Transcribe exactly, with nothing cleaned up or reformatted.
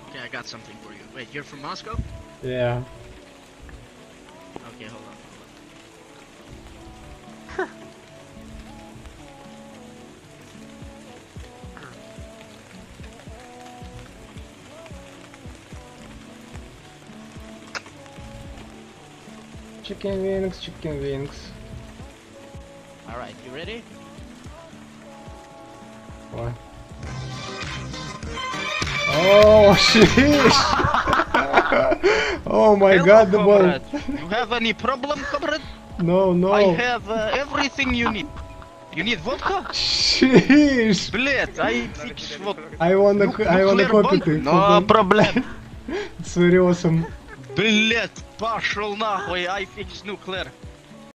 Okay, I got something for you. Wait, you're from Moscow? Yeah. Okay, hold on. Chicken wings, chicken wings. Alright, you ready? What? Oh, sheesh! Oh my Hello, god, the ball! comrade. You have any problem, comrade? No, no! I have uh, everything you need. You need vodka? Sheesh! Блять, I fix what? I wanna, I wanna copy it. No problem. It's very awesome. Блять, пошел нахуй, I fix nuclear.